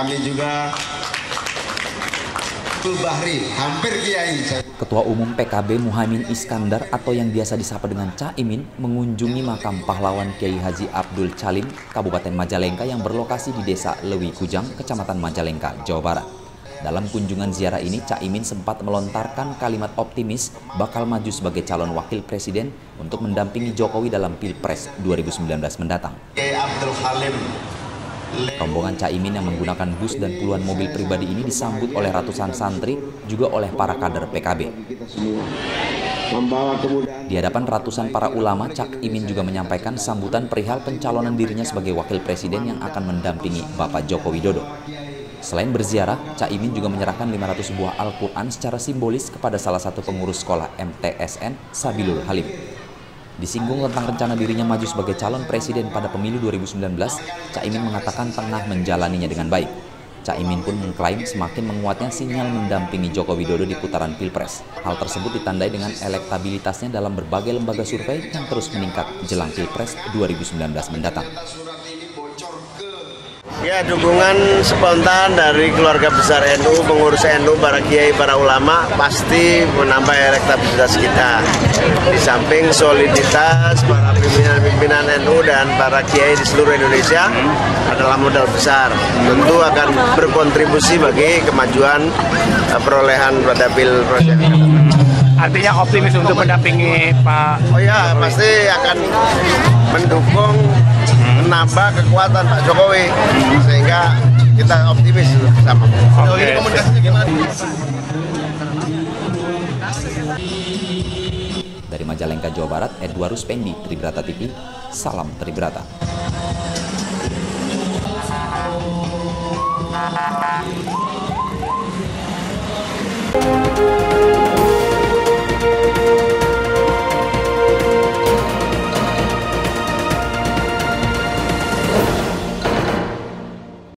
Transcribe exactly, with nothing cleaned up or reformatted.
kami juga Bahri, hampir kiai. Ketua Umum P K B Muhaimin Iskandar atau yang biasa disapa dengan Caimin mengunjungi makam pahlawan Kiai Haji Abdul Chalim, Kabupaten Majalengka yang berlokasi di Desa Lewi Kujang, Kecamatan Majalengka, Jawa Barat. Dalam kunjungan ziarah ini, Caimin sempat melontarkan kalimat optimis bakal maju sebagai calon wakil presiden untuk mendampingi Jokowi dalam Pilpres dua ribu sembilan belas mendatang. Kiai Abdul Chalim. Rombongan Caimin yang menggunakan bus dan puluhan mobil pribadi ini disambut oleh ratusan santri, juga oleh para kader P K B. Di hadapan ratusan para ulama, Caimin juga menyampaikan sambutan perihal pencalonan dirinya sebagai wakil presiden yang akan mendampingi Bapak Joko Widodo. Selain berziarah, Caimin juga menyerahkan lima ratus buah Al-Quran secara simbolis kepada salah satu pengurus sekolah M T S N, Sabilul Halim. Disinggung tentang rencana dirinya maju sebagai calon presiden pada pemilu dua ribu sembilan belas, Caimin mengatakan tengah menjalaninya dengan baik. Caimin pun mengklaim semakin menguatnya sinyal mendampingi Joko Widodo di putaran Pilpres. Hal tersebut ditandai dengan elektabilitasnya dalam berbagai lembaga survei yang terus meningkat jelang Pilpres dua ribu sembilan belas mendatang. Ya, dukungan spontan dari keluarga besar N U, pengurus N U, para kiai, para ulama pasti menambah elektabilitas kita. Di samping soliditas para pimpinan-pimpinan N U dan para kiai di seluruh Indonesia adalah modal besar. Tentu akan berkontribusi bagi kemajuan perolehan pada Pilpres. Artinya optimis untuk mendampingi Pak. Oh ya, pasti akan mendukung, menambah kekuatan Pak Jokowi, sehingga kita optimis sama. Oke. Dari Majalengka, Jawa Barat, Edward Ruspendi, Tribrata T V, salam Tribrata. Thank you.